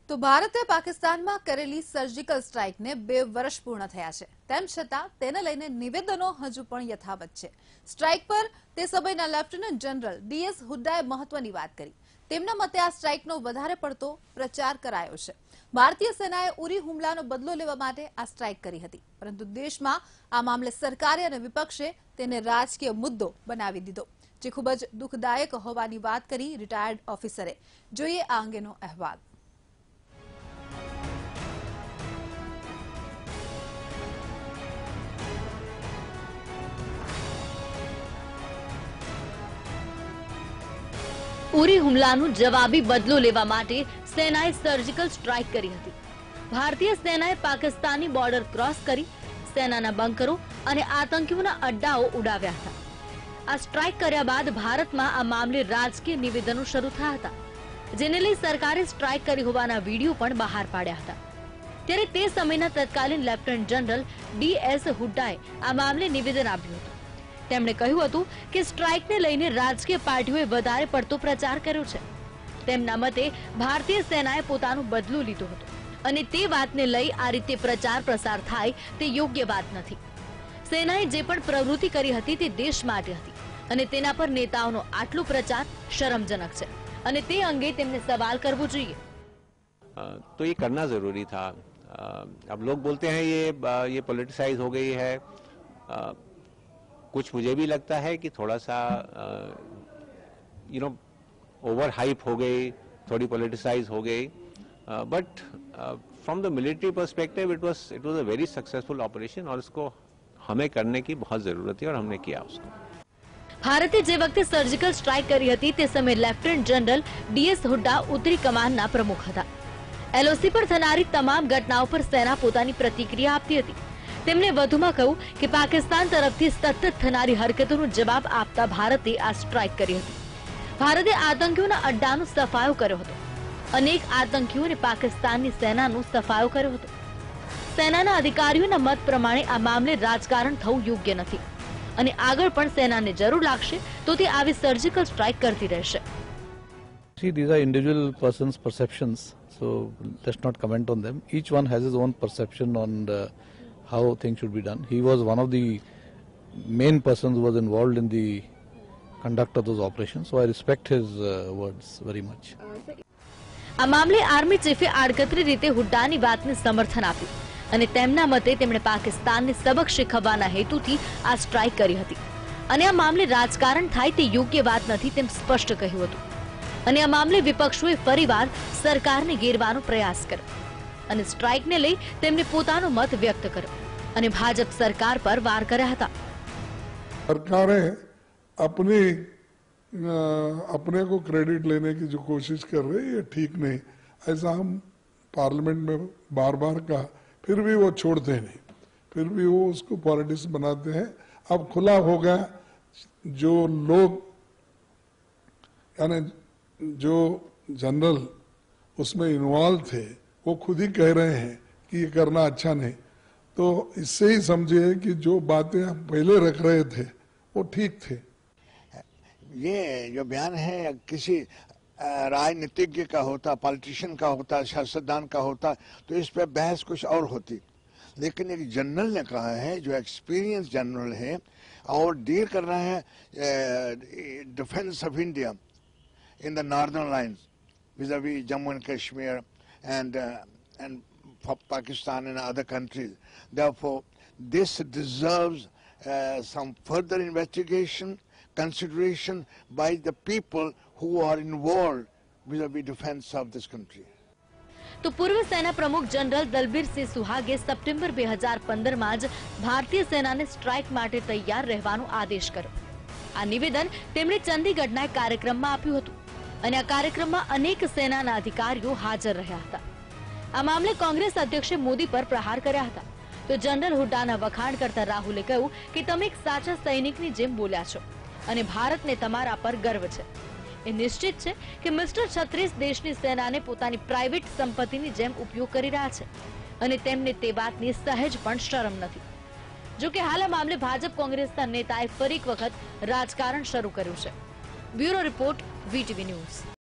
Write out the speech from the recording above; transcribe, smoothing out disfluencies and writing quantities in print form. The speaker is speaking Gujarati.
તો ભારતે પાકિસ્તાનમાં કરેલી સર્જિકલ સ્ટ્રાઇકને 2 વર્ષ પૂર્ણ થયા છે, તેમ છતાં તેને લઈને નિવેદનો હજુ પણ યથાવત છે। સ્ટ્રાઇક પર તે સમયના લેફ્ટનન્ટ જનરલ ડીએસ હુડ્ડાએ મહત્વની વાત કરી। તેમના મતે આ સ્ટ્રાઇકનો વધારે પડતો પ્રચાર કરાયો છે। ભારતીય સેનાએ ઉરી હુમલાનો બદલો લેવા માટે આ સ્ટ્રાઇક કરી હતી, પરંતુ દેશમાં આ મામલે સરકારે અને વિપક્ષે તેને રાજકીય મુદ્દો બનાવી દીધો, જે ખૂબ જ દુઃખદાયક હોવાની વાત કરી રિટાયર્ડ ઓફિસરે। જોઈએ આ અંગેનો અહેવાલ। ઉરી હુમલાનો જવાબી બદલો લેવા માટે સેનાએ સર્જિકલ સ્ટ્રાઇક કરી હતી। ભારતીય સેનાએ પાકિસ્તાની બોર્ડર ક્રોસ કરી સેનાના બંકરો અને આતંકીઓના અડ્ડાઓ ઉડાવ્યા હતા। આ સ્ટ્રાઇક કર્યા બાદ ભારતમાં આ મામલે રાજકીય નિવેદનો શરૂ થયા હતા, જેને લઈ સરકારે સ્ટ્રાઇક કરી હોવાના વિડીયો પણ બહાર પાડ્યા હતા। ત્યારે તે સમયના તત્કાલીન લેફ્ટનન્ટ જનરલ ડીએસ હુડ્ડાએ આ મામલે નિવેદન આપ્યું હતું। તેમણે કહ્યું હતું કે સ્ટ્રાઇકને લઈને રાજકીય પાર્ટીઓએ વધારે પડતો પ્રચાર કર્યો છે। તેમના મતે ભારતીય સેનાએ પોતાનો બદલો લીધો હતો અને તે વાતને લઈ આ રીતે પ્રચાર પ્રસાર થાય તે યોગ્ય વાત નથી। સેનાએ જે પણ પ્રવૃત્તિ કરી હતી તે દેશ માટે હતી અને તેના પર નેતાઓનો આટલો પ્રચાર શરમજનક છે અને તે અંગે તેમને સવાલ કરવો જોઈએ। तो ये करना जरूरी था। अब लोग बोलते हैं ये पॉलिटिसाइज हो गई है। कुछ मुझे भी लगता है कि थोड़ा सा ओवर हाइप हो गई, थोड़ी पॉलिटिसाइज हो गई, but from the military perspective it was a very successful operation और इसको हमें करने की बहुत जरूरत थी और हमने किया उसको। भारते जे वखते सर्जिकल स्ट्राइक करी हती ते समय लेफ्टनન્ટ जनरल डीएस हुड्डा उत्तरी कमानना प्रमुख हता। एलओसी पर थनारी तमाम घटनाओं पर सेना पोतानी प्रतिक्रिया आपती हती। તેમણે વધુમાં કહ્યું કે પાકિસ્તાન તરફથી સતત થનારી હરકતોનો જવાબ આપતા ભારતે આ સ્ટ્રાઇક કરી હતી। ભારતે આતંકીઓના અડ્ડાનો સફાયો કર્યો હતો। અનેક આતંકીઓને પાકિસ્તાનની સેનાનો સફાયો કર્યો હતો। સેનાના અધિકારીઓના મત પ્રમાણે આ મામલે રાજકારણ થવું યોગ્ય નથી અને આગળ પણ સેનાને જરૂર લાગશે તો તે આવી સર્જિકલ સ્ટ્રાઇક કરતી રહેશે। See, these are individual persons' perceptions, so let's not comment on them. Each one has his own perception on how things should be done. He was one of the main persons who was involved in the conduct of those operations, so I respect his words very much. આ મામલે આર્મી ચીફે આડકતરી રીતે હુડ્ડાની વાતને સમર્થન આપ્યું અને તેમના મતે તેમણે પાકિસ્તાનને સબક શીખવવાના હેતુથી આ સ્ટ્રાઇક કરી હતી અને આ મામલે રાજકારણ થાય તે યોગ્ય વાત નથી તેમ સ્પષ્ટ કહ્યું હતું અને આ મામલે વિપક્ષોએ ફરીવાર સરકારને ઘેરવાનો પ્રયાસ કર્યો અને સ્ટ્રાઇકને લઈ તેમણે પોતાનો મત વ્યક્ત કર્યો અને ભાજપ સરકાર પર વાર કર્યા હતા। सरकारें अपने को क्रेडिट लेने की जो कोशिश कर रही है ये ठीक नहीं। ऐसा हम पार्लियामेंट में बार बार कहा, फिर भी वो छोड़ते नहीं, फिर भी वो उसको पॉलिटिक्स बनाते हैं। अब खुला हो गया, जो लोग यानी जो जनरल उसमें इन्वॉल्व थे वो खुद ही कह रहे हैं कि ये करना अच्छा नहीं, तो इससे ही समझिए कि जो बातें हम पहले रख रहे थे वो ठीक थे। ये जो बयान है किसी राजनीतिज्ञ का होता, पॉलिटिशियन का होता, सियासतदान का होता तो इस पर बहस कुछ और होती, लेकिन एक जनरल ने कहा है जो एक्सपीरियंस जनरल है और डील कर रहा है defence of India in the northern lines vis-a-vis Jammu and Kashmir and Pakistan and other countries. Therefore, this deserves some further investigation, consideration by the people who are involved vis-a-vis defense of this country. તો પૂર્વ સેના પ્રમુખ જનરલ દલબીર સિંહ સુહાગે સપ્ટેમ્બર 2015 માં જ ભારતીય સેનાને સ્ટ્રાઇક માટે તૈયાર રહેવાનો આદેશ કર્યો। આ નિવેદન તેમણે ચંદીગઢના એક કાર્યક્રમમાં આપ્યું હતું અને આ કાર્યક્રમમાં અનેક સેનાના અધિકારીઓ હાજર રહ્યા હતા। આ મામલે કોંગ્રેસ અધ્યક્ષે મોદી પર પ્રહાર કર્યા હતા તો જનરલ હુડ્ડાના વખાણ કરતા રાહુલે કહ્યું કે તમે એક સાચા સૈનિકની જેમ બોલ્યા છો અને ભારતને તમારા પર ગર્વ છે। એ નિશ્ચિત છે કે મિસ્ટર 36 દેશની સેનાને પોતાની પ્રાઇવેટ સંપત્તિની જેમ ઉપયોગ કરી રહ્યા છે અને તેમને તે વાતની સહેજ પણ શરમ નથી। જો કે હાલ આ મામલે ભાજપ કોંગ્રેસના નેતાએ ફરી એક વખત રાજકારણ શરૂ કર્યું છે। Bureau report VTV news.